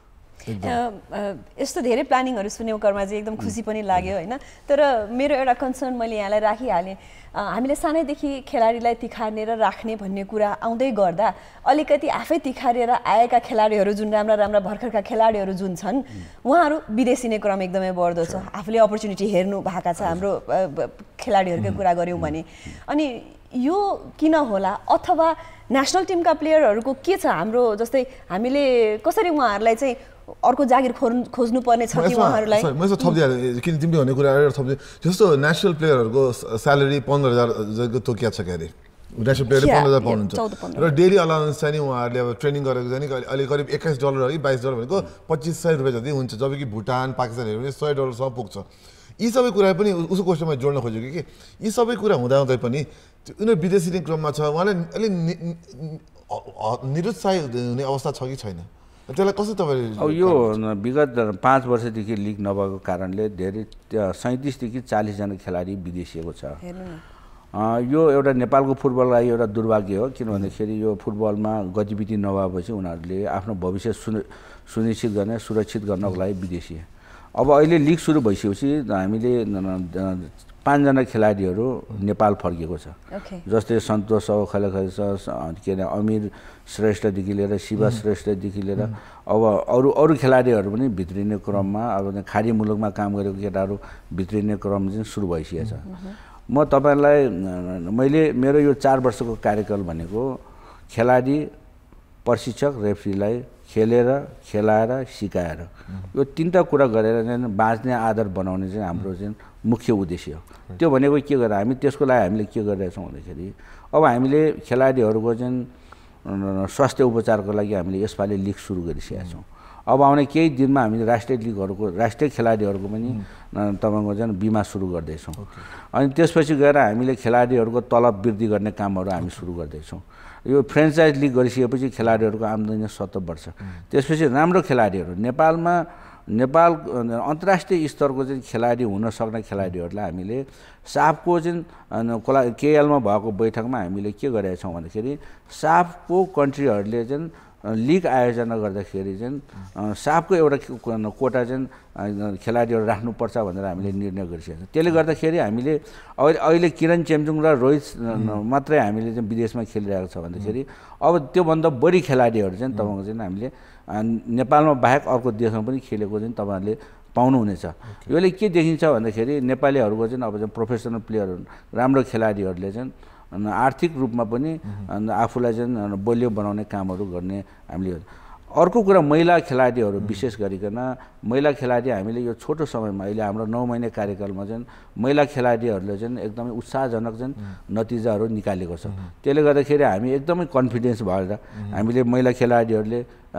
Speaker 2: यस्तो धेरै प्लानिङहरू सुन्यौँ कर्मा चाहिँ एकदम खुसी पनि लाग्यो होइन। तर मेरो एउटा कन्सर्न मैले यहाँलाई राखिहालेँ, हामीले सानैदेखि खेलाडीलाई तिखार्नेर राख्ने भन्ने कुरा आउँदै गर्दा अलिकति आफै तिखारेर आएका खेलाडीहरू जुन राम्रा राम्रा भर्खरका खेलाडीहरू जुन छन् उहाँहरू विदेशिने क्रम एकदमै बढ्दो छ। आफूले अपर्च्युनिटी हेर्नु भएको छ हाम्रो खेलाडीहरूकै कुरा गऱ्यौँ भने। अनि यो किन होला, अथवा नेसनल टिमका प्लेयरहरूको के छ हाम्रो, जस्तै हामीले कसरी उहाँहरूलाई चाहिँ अर्को जागिर खोज्नु पर्ने छ कि उहाँहरूलाई?
Speaker 1: म यसो थप्दिहालेँ किन तिमीले भन्ने कुरा एउटा थप्दै, जस्तो नेसनल प्लेयरहरूको स्यालेरी पन्ध्र हजार तोकिया छ क्या अरे, नेसनल प्लेयरले पन्ध्र हजार पाउनुहुन्छ र डेली अलाउन्स चाहिँ उहाँहरूले अब ट्रेनिङ गरेको चाहिँ अहिले करिब एक्काइस डलर है बाइस डलर भनेको पच्चिस सय रुपियाँ जति हुन्छ, जबकि भुटान पाकिस्तानहरू पनि सय डलरसम्म पुग्छ। यी सबै कुरा पनि उसको क्वेसनमा जोड्न खोजेको कि यी सबै कुरा हुँदाहुँदै पनि उनीहरू विदेशी क्रममा छ, उहाँलाई अलिक निरुत्साहित हुने अवस्था छ कि छैन, त्यसलाई कसरी तपाईँले?
Speaker 3: अब यो विगत पाँच वर्षदेखि लिग नभएको कारणले धेरै सैँतिसदेखि चालिसजना खेलाडी विदेशिएको छ। यो एउटा नेपालको फुटबललाई एउटा दुर्भाग्य हो, किनभनेखेरि यो फुटबलमा गतिविधि नभएपछि उनीहरूले आफ्नो भविष्य सुनिश्चित गर्ने सुरक्षित गर्नको लागि विदेशी। अब अहिले लिग सुरु भइसकेपछि हामीले पाँचजना खेलाडीहरू नेपाल फर्किएको छ, जस्तै सन्तोष खलेखले छ, के अरे अमिर श्रेष्ठदेखि लिएर शिवा श्रेष्ठदेखि लिएर अब अरू अरू खेलाडीहरू पनि भित्रिने क्रममा अब खाडी मुलुकमा काम गरेको केटाहरू भित्रिने क्रम चाहिँ सुरु भइसकेको छ। म तपाईँलाई मैले मेरो यो चार वर्षको कार्यकाल भनेको खेलाडी प्रशिक्षक रेफ्रीलाई खेलेर खेलाएर सिकाएर यो तिनवटा कुरा गरेर चाहिँ बाँच्ने आधार बनाउने चाहिँ हाम्रो चाहिँ मुख्य उद्देश्य हो। त्यो भनेको के गरेर हामी त्यसको लागि हामीले के गरिरहेछौँ भन्दाखेरि अब हामीले खेलाडीहरूको चाहिँ स्वास्थ्य उपचारको लागि हामीले यसपालि लिग सुरु गरिसकेका छौँ। अब आउने केही दिनमा हामीले राष्ट्रिय लिगहरूको राष्ट्रिय खेलाडीहरूको पनि तपाईँको चाहिँ बिमा सुरु गर्दैछौँ। अनि त्यसपछि गएर हामीले खेलाडीहरूको तलब वृद्धि गर्ने कामहरू हामी सुरु गर्दैछौँ। यो फ्रेन्चाइज लिग गरिसकेपछि खेलाडीहरूको आम्दानी सत्तर वर्ष, त्यसपछि राम्रो खेलाडीहरू नेपालमा नेपाल अन्तर्राष्ट्रिय स्तरको चाहिँ खेलाडी हुन सक्ने खेलाडीहरूलाई हामीले साफको चाहिँ कोला केएलमा भएको बैठकमा हामीले के गरेका छौँ भन्दाखेरि साफको कन्ट्रीहरूले चाहिँ लिग आयोजना गर्दाखेरि चाहिँ साफको एउटा कोटा चाहिँ खेलाडीहरू राख्नुपर्छ भनेर हामीले निर्णय गरिसकेका छौँ। त्यसले गर्दाखेरि हामीले अहिले अहिले किरण चेम्जुङ र रोहित मात्रै हामीले चाहिँ विदेशमा खेलिरहेको छ भन्दाखेरि अब त्योभन्दा बढी खेलाडीहरू चाहिँ तपाईँको चाहिँ हामीले नेपालमा बाहेक अर्को देशमा पनि खेलेको चाहिँ तपाईँहरूले पाउनुहुनेछ। यसले के देखिन्छ भन्दाखेरि नेपालीहरूको चाहिँ अब चाहिँ प्रोफेसनल प्लेयरहरू राम्रो खेलाडीहरूले चाहिँ आर्थिक रूपमा पनि आफूलाई चाहिँ बलियो बनाउने कामहरू गर्ने हामीले। अर्को कुरा महिला खेलाडीहरू विशेष गरिकन महिला खेलाडी हामीले यो छोटो समयमा अहिले हाम्रो नौ महिने कार्यकालमा चाहिँ महिला खेलाडीहरूले चाहिँ एकदमै उत्साहजनक चाहिँ नतिजाहरू निकालेको छ। त्यसले गर्दाखेरि हामी एकदमै कन्फिडेन्स भएर हामीले महिला खेलाडीहरूले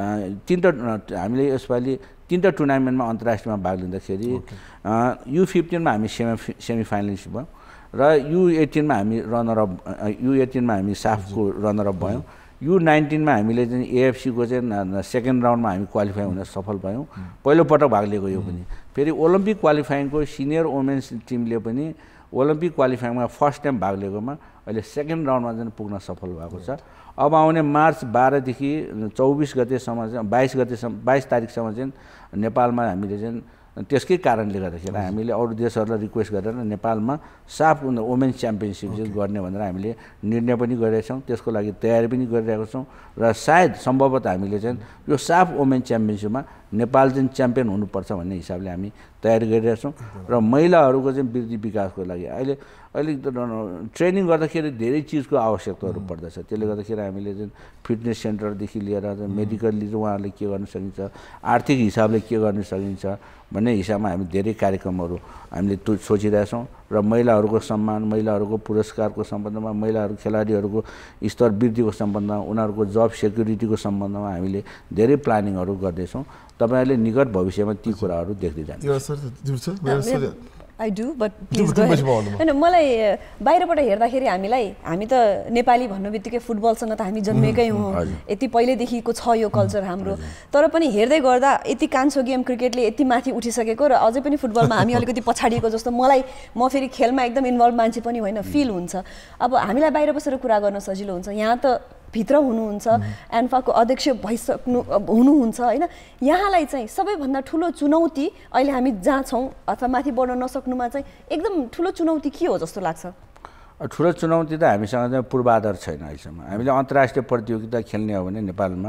Speaker 3: तिनवटा हामीले यसपालि तिनवटा टुर्नामेन्टमा अन्तर्राष्ट्रियमा भाग लिँदाखेरि यु फिफ्टिनमा हामी सेमी सेमी फाइनलिस्ट भयौँ र यु एटिनमा हामी रनरअप यु एटिनमा हामी साफको रनरअप भयौँ। यु नाइन्टिनमा हामीले चाहिँ एएफसीको चाहिँ सेकेन्ड राउन्डमा हामी क्वालिफाई हुन सफल भयौँ, पहिलोपटक भाग लिएको यो पनि। फेरि ओलम्पिक क्वालिफाइङको सिनियर वुमेन्स टिमले पनि ओलम्पिक क्वालिफाइङमा फर्स्ट टाइम भाग लिएकोमा अहिले सेकेन्ड राउन्डमा चाहिँ पुग्न सफल भएको छ। अब आउने मार्च बाह्रदेखि चौबिस गतेसम्म चाहिँ बाइस गतेसम्म बाइस तारिकसम्म चाहिँ नेपालमा हामीले चाहिँ त्यसकै कारणले गर्दाखेरि हामीले अरू देशहरूलाई रिक्वेस्ट गरेर नेपालमा साफ वुमेन्स च्याम्पियनसिप चाहिँ गर्ने भनेर हामीले निर्णय पनि गरिरहेछौँ। त्यसको लागि तयारी पनि गरिरहेको छौँ र सायद सम्भवतः हामीले चाहिँ यो साफ वुमेन्स च्याम्पियनसिपमा नेपाल चाहिँ च्याम्पियन हुनुपर्छ भन्ने हिसाबले हामी तयारी गरिरहेछौँ। र महिलाहरूको चाहिँ वृद्धि विकासको लागि अहिले अलिक ट्रेनिङ गर्दाखेरि धेरै चिजको आवश्यकताहरू पर्दछ। त्यसले गर्दाखेरि हामीले चाहिँ फिटनेस सेन्टरदेखि लिएर मेडिकल्ली चाहिँ उहाँहरूले के गर्न सकिन्छ, आर्थिक हिसाबले के गर्न सकिन्छ भन्ने हिसाबमा हामी धेरै कार्यक्रमहरू हामीले सोचिरहेछौँ। र महिलाहरूको सम्मान, महिलाहरूको पुरस्कारको सम्बन्धमा, महिलाहरू खेलाडीहरूको स्तर वृद्धिको सम्बन्धमा, उनीहरूको जब सेक्युरिटीको सम्बन्धमा हामीले धेरै प्लानिङहरू गर्दैछौँ। तपाईँहरूले निकट भविष्यमा ती कुराहरू देख्दै जानुहुन्छ।
Speaker 2: I do, but please go ahead. हैन मलाई बाहिरबाट हेर्दाखेरि हामीलाई हामी त नेपाली भन्नुबित्तिकै फुटबलसँग त हामी जन्मेकै हौं यति पहिलेदेखिको छ यो कल्चर हाम्रो तर पनि हेर्दै गर्दा यति कान्छो गेम क्रिकेटले यति माथि उठिसकेको र अझै पनि फुटबलमा हामी अलिकति पछाडिएको जस्तो मलाई म फेरि खेलमा एकदम इन्भल्भ मान्छे पनि होइन फिल हुन्छ अब हामीलाई बाहिर बसेर कुरा गर्न सजिलो हुन्छ यहाँ त भित्र हुनुहुन्छ एन्फाको अध्यक्ष भइसक्नु हुनुहुन्छ हैन यहाँलाई चाहिँ सबैभन्दा ठूलो चुनौती अहिले हामी जहाँ छौं अथवा माथि बढ्न नसक्नुमा चाहिँ एकदम ठूलो चुनौती के हो जस्तो लाग्छ
Speaker 3: ठूलो चुनौती त हामीसँग चाहिँ पूर्वाधार छैन अहिलेसम्म हामीले अन्तर्राष्ट्रिय प्रतियोगिता खेल्ने हो भने नेपालमा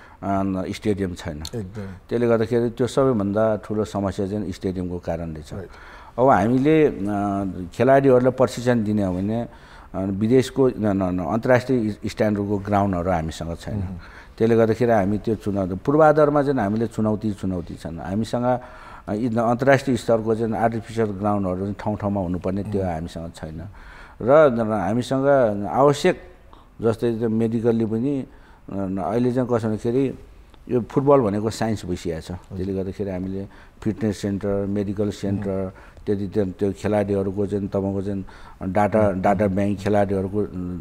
Speaker 3: स्टेडियम छैन एकदम त्यसले गर्दाखेरि त्यो सबैभन्दा ठूलो समस्या चाहिँ स्टेडियमको कारणले छ अब हामीले खेलाडीहरूलाई प्रशिक्षण दिने हो भने विदेशको अन्तर्राष्ट्रिय स्ट्यान्डर्डको ग्राउन्डहरू हामीसँग छैन त्यसले गर्दाखेरि हामी त्यो चुनौती पूर्वाधारमा चाहिँ हामीले चुनौती चुनौती छन् हामीसँग अन्तर्राष्ट्रिय स्तरको चाहिँ आर्टिफिसियल ग्राउन्डहरू ठाउँ ठाउँमा हुनुपर्ने त्यो हामीसँग छैन र हामीसँग आवश्यक जस्तै मेडिकलले पनि अहिले चाहिँ कसो भन्दाखेरि यो फुटबल भनेको साइन्स भइसकेको छ त्यसले गर्दाखेरि हामीले फिटनेस सेन्टर मेडिकल सेन्टर त्यति त्यो खेलाडीहरूको चाहिँ तपाईँको चाहिँ डाटा डाटा ब्याङ्क खेलाडीहरूको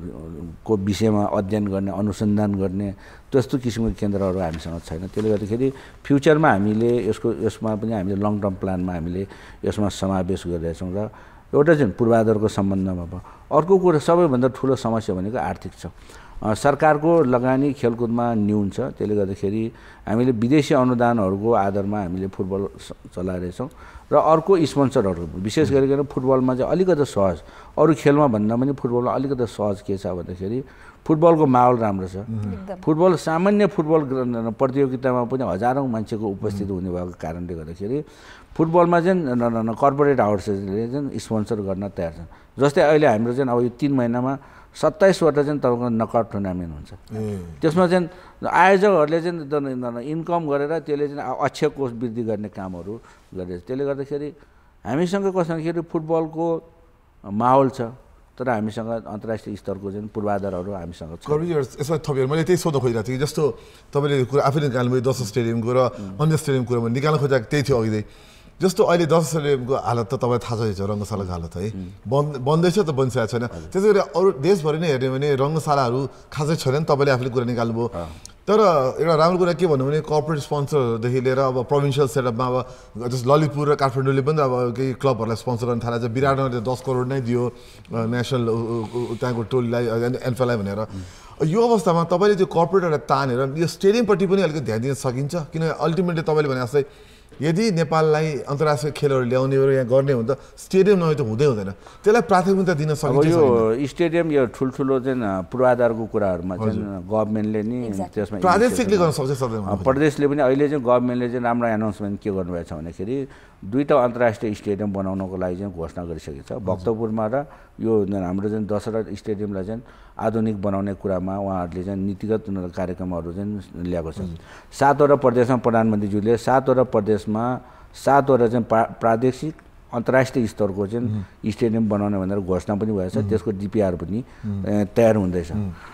Speaker 3: को विषयमा अध्ययन गर्ने अनुसन्धान गर्ने त्यस्तो किसिमको केन्द्रहरू हामीसँग छैन त्यसले गर्दाखेरि फ्युचरमा हामीले यसको यसमा पनि हामीले लङ टर्म प्लानमा हामीले यसमा समावेश गरिरहेछौँ र एउटा चाहिँ पूर्वाधारको सम्बन्धमा भयो अर्को कुरो सबैभन्दा ठुलो समस्या भनेको आर्थिक छ सरकारको लगानी खेलकुदमा न्यून छ त्यसले गर्दाखेरि हामीले विदेशी अनुदानहरूको आधारमा हामीले फुटबल चलाइरहेछौँ र अर्को स्पोन्सरहरू विशेष गरिकन फुटबलमा चाहिँ अलिकति सहज अरू खेलमा भन्दा पनि फुटबलमा अलिकति सहज के छ भन्दाखेरि फुटबलको माहौल राम्रो छ फुटबल सामान्य फुटबल प्रतियोगितामा पनि हजारौँ मान्छेको उपस्थिति हुने भएको कारणले गर्दाखेरि फुटबलमा चाहिँ कर्पोरेट हाउसेसले चाहिँ स्पोन्सर गर्न तयार छन् जस्तै अहिले हाम्रो चाहिँ अब यो तीन महिनामा सत्ताइसवटा चाहिँ तपाईँको नकआउट टुर्नामेन्ट हुन्छ त्यसमा चाहिँ आयोजकहरूले चाहिँ इन्कम गरेर त्यसले चाहिँ अक्षय कोष वृद्धि गर्ने कामहरू गरेछ त्यसले गर्दाखेरि हामीसँग कस्तो भन्दाखेरि फुटबलको माहौल छ तर हामीसँग अन्तर्राष्ट्रिय स्तरको चाहिँ पूर्वाधारहरू हामीसँग छ
Speaker 1: यसमा थपेर मैले त्यही सोध्न खोजिरहेको थिएँ जस्तो तपाईँले कुरा आफैले निकाल्नुभयो दस स्टेडियमको र अन्य स्टेडियम कुरामा निकाल्न खोजेको त्यही थियो अघि जस्तो अहिले दस स्टेडियमको हालत त तपाईँलाई थाहा छ रङ्गशालाको हालत है बन्द बन्दैछ त बनिसकेको छैन त्यसै गरी अरू देशभरि नै हेर्ने भने रङ्गशालाहरू खासै छैनन् तपाईँले आफूले कुरा निकाल्नुभयो तर एउटा राम्रो कुरा के भन्नु भने कर्पोरेट स्पोन्सरदेखि लिएर अब प्रोभिन्सियल सेटअपमा अब जस्तो ललितपुर र काठमाडौँले पनि अब केही क्लबहरूलाई स्पोन्सर गर्न थालेको छ विराटनगरले दस करोड नै दियो नेसनल त्यहाँको टोलीलाई एन्फालाई भनेर यो अवस्थामा तपाईँले त्यो कर्पोरेटहरूलाई तानेर यो स्टेडियमपट्टि पनि अलिकति ध्यान दिन सकिन्छ किन अल्टिमेटली तपाईँले भने जस्तै यदि नेपाललाई अन्तर्राष्ट्रिय खेलहरू ल्याउने र यहाँ गर्ने हो भने त स्टेडियम नभए त हुँदै हुँदैन त्यसलाई प्राथमिकता दिन सकिन्छ
Speaker 3: यो स्टेडियम यो ठुल्ठुलो चाहिँ पूर्वाधारको कुराहरूमा चाहिँ गभर्मेन्टले नि त्यसमा
Speaker 1: प्रादेशिकले गर्न सक्छ सधैँ
Speaker 3: प्रदेशले पनि अहिले चाहिँ गभर्मेन्टले चाहिँ राम्रो एनाउन्समेन्ट के गर्नुभएको छ भन्दाखेरि दुईवटा अन्तर्राष्ट्रिय स्टेडियम बनाउनको लागि चाहिँ घोषणा गरिसकेको छ भक्तपुरमा र यो हाम्रो चाहिँ दशहरा स्टेडियमलाई चाहिँ आधुनिक बनाउने कुरामा उहाँहरूले चाहिँ नीतिगत कार्यक्रमहरू चाहिँ ल्याएको छ सातवटा प्रदेशमा प्रधानमन्त्रीज्यूले सातवटा प्रदेशमा सातवटा चाहिँ प्रादेशिक अन्तर्राष्ट्रिय स्तरको चाहिँ स्टेडियम बनाउने भनेर घोषणा पनि भएको छ त्यसको डिपिआर पनि तयार हुँदैछ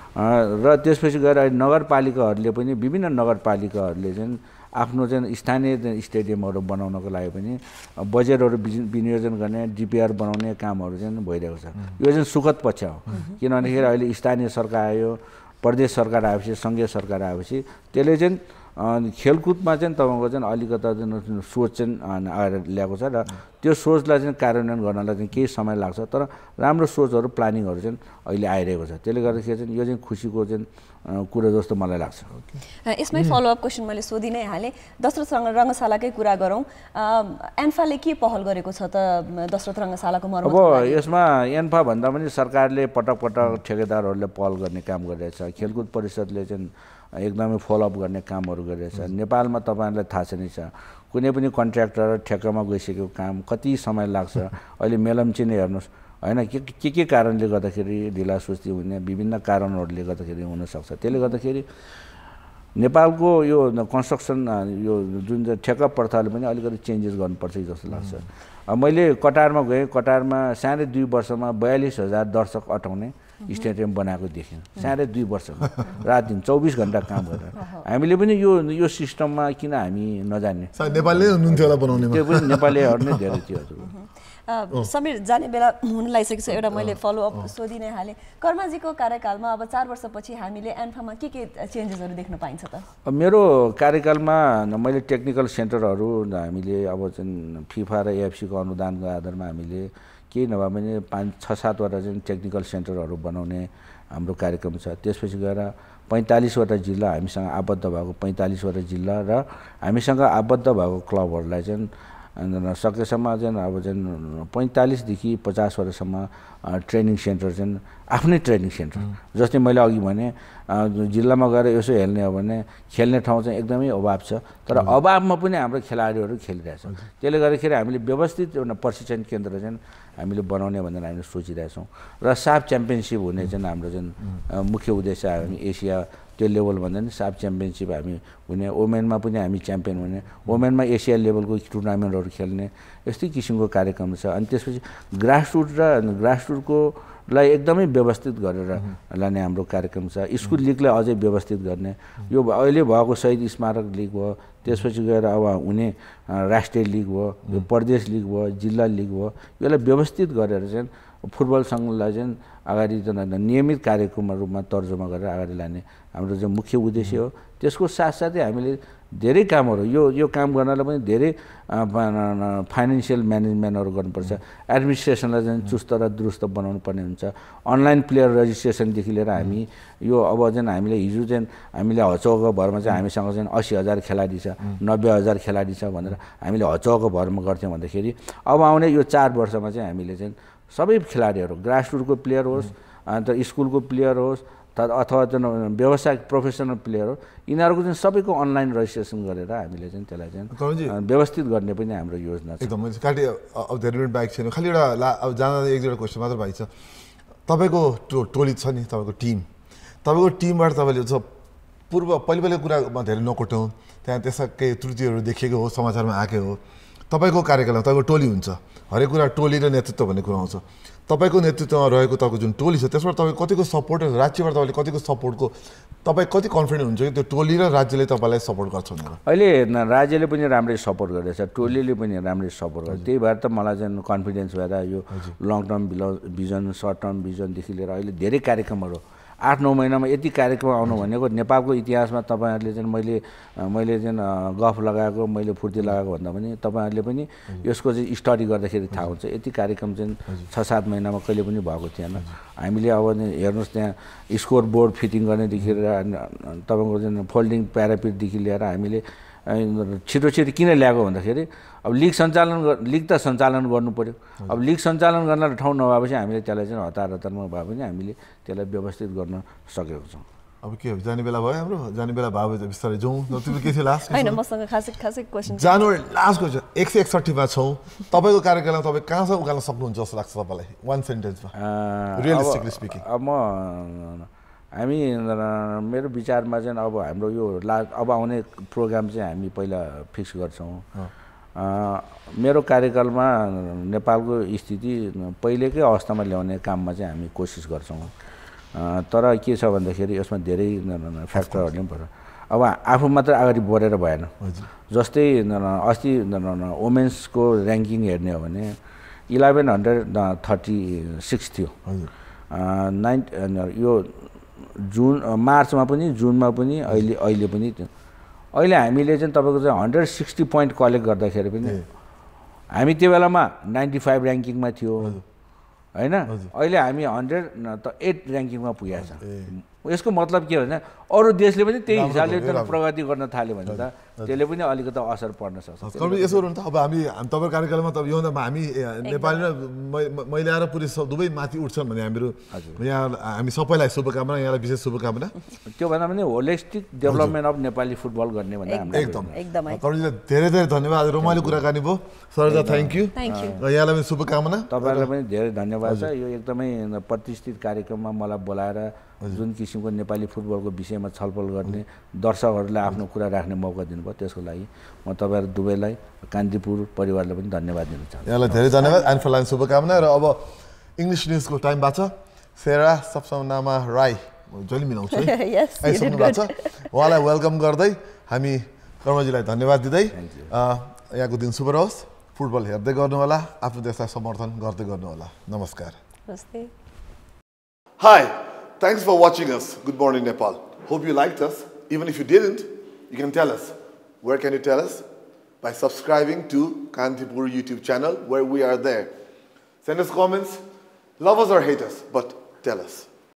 Speaker 3: र त्यसपछि गएर नगरपालिकाहरूले पनि विभिन्न नगरपालिकाहरूले चाहिँ आफ्नो चाहिँ स्थानीय स्टेडियमहरू बनाउनको लागि पनि बजेटहरू विनियोजन गर्ने डिपिआर बनाउने कामहरू चाहिँ भइरहेको छ यो चाहिँ सुखद पक्ष हो किन भन्दाखेरि अहिले स्थानीय सरकार आयो प्रदेश सरकार आएपछि सङ्घीय सरकार आएपछि त्यसले चाहिँ खेलकुदमा चाहिँ तपाईँको चाहिँ अलिकता चाहिँ सोच चाहिँ आएर ल्याएको छ र त्यो सोचलाई चाहिँ कार्यान्वयन गर्नलाई चाहिँ केही समय लाग्छ तर राम्रो सोचहरू प्लानिङहरू चाहिँ अहिले आइरहेको छ त्यसले गर्दाखेरि चाहिँ यो चाहिँ खुसीको चाहिँ कुरा जस्तो मलाई लाग्छ
Speaker 2: यसमै फलोअप क्वेसन मैले सोधि नै हालेँ दशरथ रङ्गशालाकै कुरा गरौँ एन्फाले के पहल गरेको छ त दशरथ रङ्गशालाको मर्मत
Speaker 3: अब यसमा एन्फा भन्दा पनि सरकारले पटक पटक ठेकेदारहरूले पहल गर्ने काम गरिरहेछ खेलकुद परिषदले चाहिँ एकदमै फलोअप गर्ने कामहरू गरिरहेछ नेपालमा तपाईँहरूलाई थाहा छ नै छ कुनै पनि कन्ट्र्याक्टर ठेक्कामा गइसकेको काम कति समय लाग्छ अहिले मेलम्ची नै हेर्नुहोस् होइन के के के कारणले गर्दाखेरि ढिला सुस्ती हुने विभिन्न कारणहरूले गर्दाखेरि हुनसक्छ त्यसले गर्दाखेरि नेपालको यो कन्स्ट्रक्सन यो जुन चाहिँ ठेक्का प्रथाले पनि अलिकति चेन्जेस गर्नुपर्छ जस्तो लाग्छ मैले कटारमा गएँ कटारमा साढे दुई वर्षमा बयालिस हजार दर्शक अटाउने स्टेडियम बनाएको देख्यौँ साढे दुई वर्षमा रात दिन चौबिस घन्टा काम गरेर हामीले पनि यो यो सिस्टममा किन हामी नजान्ने
Speaker 1: नेपालीले हुनुहुन्थ्यो होला बनाउने
Speaker 3: त्यो पनि नेपालीहरू नै धेरै थियो
Speaker 2: समीर जाने बेला हुन लागिसकेको छ एउटा मैले फलोअप सोधि नै हालेँ कर्माजीको कार्यकालमा अब चार वर्षपछि हामीले एन्फामा के के चेन्जेसहरू देख्न पाइन्छ त
Speaker 3: मेरो कार्यकालमा मैले टेक्निकल सेन्टरहरू हामीले अब चाहिँ फिफा र एएफसीको अनुदानको आधारमा हामीले केही नभए पनि पाँच छ सातवटा चाहिँ टेक्निकल सेन्टरहरू बनाउने हाम्रो कार्यक्रम छ। त्यसपछि गएर पैँतालिसवटा जिल्ला हामीसँग आबद्ध भएको पैँतालिसवटा जिल्ला र हामीसँग आबद्ध भएको क्लबहरूलाई चाहिँ सकेसम्म चाहिँ अब चाहिँ पैँतालिसदेखि पचासवटासम्म ट्रेनिङ सेन्टर चाहिँ आफ्नै ट्रेनिङ सेन्टर जस्तै मैले अघि भने जिल्लामा गएर यसो हेर्ने हो भने खेल्ने ठाउँ चाहिँ एकदमै अभाव छ तर अभावमा पनि हाम्रो खेलाडीहरू खेलिरहेछ। त्यसले गर्दाखेरि हामीले व्यवस्थित एउटा प्रशिक्षण केन्द्र चाहिँ हामीले बनाउने भनेर हामीले सोचिरहेछौँ र साफ च्याम्पियनसिप हुने चाहिँ हाम्रो चाहिँ मुख्य उद्देश्य हामी एसिया त्यो लेभल भन्दा नि साफ च्याम्पियनसिप हामी हुने वुमेनमा पनि हामी च्याम्पियन हुने वुमेनमा एसिया लेभलको टुर्नामेन्टहरू खेल्ने यस्तै किसिमको कार्यक्रम छ। अनि त्यसपछि ग्रासरुट र ग्रासरुटकोलाई एकदमै व्यवस्थित गरेर लाने हाम्रो कार्यक्रम छ। स्कुल लिगलाई अझै व्यवस्थित गर्ने यो अहिले भएको शहीद स्मारक लिग भयो त्यसपछि गएर अब हुने राष्ट्रिय लिग भयो यो प्रदेश लिग भयो जिल्ला लिग भयो यसलाई व्यवस्थित गरेर चाहिँ फुटबल सङ्घलाई चाहिँ अगाडि नियमित कार्यक्रमको रूपमा तर्जुमा गरेर अगाडि लाने हाम्रो चाहिँ मुख्य उद्देश्य हो। त्यसको साथसाथै हामीले धेरै कामहरू यो यो काम गर्नलाई पनि धेरै फाइनेन्सियल म्यानेजमेन्टहरू गर्नुपर्छ एडमिनिस्ट्रेसनलाई चाहिँ चुस्त र दुरुस्त बनाउनु पर्ने हुन्छ। अनलाइन प्लेयर रेजिस्ट्रेसनदेखि लिएर हामी यो अब चाहिँ हामीले हिजो चाहिँ हामीले हचौको भरमा चाहिँ हामीसँग चाहिँ अस्सी हजार खेलाडी छ नब्बे हजार खेलाडी छ भनेर हामीले हचौको भरमा गर्थ्यौँ भन्दाखेरि अब आउने यो चार वर्षमा चाहिँ हामीले चाहिँ सबै खेलाडीहरू ग्रासरुटको प्लेयर होस् अन्त स्कुलको प्लेयर होस् अथवा चाहिँ व्यावसायिक प्रोफेसनल प्लेयर हो यिनीहरूको चाहिँ सबैको अनलाइन रेजिस्ट्रेसन गरेर हामीले चाहिँ त्यसलाई चाहिँ व्यवस्थित गर्ने पनि हाम्रो योजना छ।
Speaker 1: एकदम काटे अब धेरै मिनट बाइक छैन खालि एउटा अब जाँदा एक दुईवटा क्वेसन मात्र बाइक छ। तपाईँको टो टोली छ नि तपाईँको टिम तपाईँको टिमबाट तपाईँले छ पूर्व पहिले पहिलेको कुरामा धेरै नकोट्यौँ त्यहाँ त्यसका केही त्रुटिहरू देखेको हो समाचारमा आएको हो तपाईँको कार्यकालमा तपाईँको टोली हुन्छ हरेक कुरा टोली र नेतृत्व भन्ने कुरा आउँछ। तपाईँको नेतृत्वमा रहेको तपाईँको जुन टोली छ त्यसबाट तपाईँ कतिको सपोर्ट राज्यबाट तपाईँले कतिको सपोर्टको तपाईँ कति कन्फिडेन्ट हुन्छ कि त्यो टोली र राज्यले तपाईँलाई सपोर्ट गर्छ भनेर?
Speaker 3: अहिले राज्यले पनि राम्रै सपोर्ट गर्दैछ टोलीले पनि राम्रै सपोर्ट गर्छ त्यही भएर त मलाई चाहिँ कन्फिडेन्स भएर यो long term vision short term भिजनदेखि लिएर अहिले धेरै कार्यक्रमहरू आठ नौ महिनामा यति कार्यक्रम आउनु भनेको नेपालको इतिहासमा तपाईँहरूले चाहिँ मैले मैले चाहिँ गफ लगाएको मैले फुर्ती लगाएको भन्दा पनि तपाईँहरूले पनि यसको चाहिँ स्टडी गर्दाखेरि थाहा हुन्छ यति कार्यक्रम चाहिँ छ सात महिनामा कहिले पनि भएको थिएन। हामीले अब हेर्नुहोस् त्यहाँ स्कोर बोर्ड फिटिङ गर्नेदेखि लिएर तपाईँको चाहिँ फोल्डिङ प्यारापिटदेखि लिएर हामीले छिटो छिटो किन ल्याएको भन्दाखेरि अब लिग सञ्चालन लिग त सञ्चालन गर्नु पऱ्यो। अब लिग सञ्चालन गर्न ठाउँ नभएपछि हामीले त्यसलाई चाहिँ हतार हतारमा भए पनि हामीले त्यसलाई व्यवस्थित गर्न सकेको छौँ।
Speaker 1: अब के जाने बेला भयो हाम्रो जाने बेला भयो बिस्तारै जाउँ तिम्रो के थियो लास्ट
Speaker 2: हैन मसँग खासै खासै क्वेसन
Speaker 1: जानु लास्ट क्वेसन एक सय एकसट्ठीमा छौँ तपाईँको कार्यकालमा तपाईँ कहाँसम्म उकाल्न सक्नुहुन्छ जस्तो लाग्छ तपाईँलाई वान सेन्टेन्समा रियलिस्टिकली स्पिकिङ?
Speaker 3: अब म हामी मेरो विचारमा चाहिँ अब हाम्रो यो ला अब आउने प्रोग्राम चाहिँ हामी पहिला फिक्स गर्छौँ। मेरो कार्यकालमा नेपालको स्थिति पहिलेकै अवस्थामा ल्याउने काममा चाहिँ हामी कोसिस गर्छौँ तर के छ भन्दाखेरि यसमा धेरै फ्याक्टरहरूले पनि पर्छ। अब आफू मात्र अगाडि बढेर भएन जस्तै अस्ति वुमेन्सको ऱ्याङ्किङ हेर्ने हो भने इलेभेन हन्ड्रेड थर्टी सिक्स थियो नाइन यो जुन मार्चमा पनि जुनमा पनि अहिले अहिले पनि अहिले हामीले चाहिँ तपाईँको चाहिँ हन्ड्रेड सिक्सटी पोइन्ट कलेक्ट गर्दाखेरि पनि हामी त्यो बेलामा नाइन्टी फाइभ ऱ्याङ्किङमा थियो होइन अहिले हामी हन्ड्रेड त एट ऱ्याङ्किङमा पुगेको छ। यसको मतलब के भने अरू देशले पनि त्यही हिसाबले प्रगति गर्न थाल्यो भने त त्यसले पनि अलिकति असर पर्न सक्छ।
Speaker 1: यसो गर्नु त अब हामी तपाईँको कार्यकालमा त योभन्दा हामी नेपाली र महिला र पुरुष दुवै माथि उठ्छन् भने हामीहरू यहाँ हामी सबैलाई शुभकामना यहाँलाई विशेष शुभकामना।
Speaker 3: त्यो भन्दा पनि holistic development of Nepali football गर्ने भने
Speaker 1: एकदम एकदमै धेरै धेरै धन्यवाद रमाइलो कुराकानी भयो सरिता थ्याङ्क यू यहाँलाई पनि शुभकामना।
Speaker 3: तपाईँहरूलाई पनि धेरै धन्यवाद छ यो एकदमै प्रतिष्ठित कार्यक्रममा मलाई बोलाएर जुन किसिमको नेपाली फुटबलको विषयमा छलफल गर्ने दर्शकहरूलाई आफ्नो कुरा राख्ने मौका दिनुभयो त्यसको लागि म तपाईँहरू दुवैलाई कान्तिपुर परिवारलाई पनि धन्यवाद दिन चाहन्छु।
Speaker 1: यहाँलाई धेरै धन्यवाद एन्फालाई शुभकामना। र अब इङ्ग्लिस न्युजको टाइम भएको छ सेरा सप्सनामा राई जहिले मिलाउँछ आइसक्नु भएको छ उहाँलाई वेलकम गर्दै हामी कर्मजीलाई धन्यवाद दिँदै यहाँको दिन शुभ रहोस्। फुटबल हेर्दै गर्नुहोला आफ्नो देशलाई समर्थन गर्दै गर्नुहोला नमस्कार
Speaker 2: नमस्ते
Speaker 1: Hi, thanks for watching us Good Morning Nepal. Hope you liked us. Even if you didn't, you can tell us. Where can you tell us? By subscribing to Kantipur YouTube channel where we are there. Send us comments, love us or hate us, but tell us.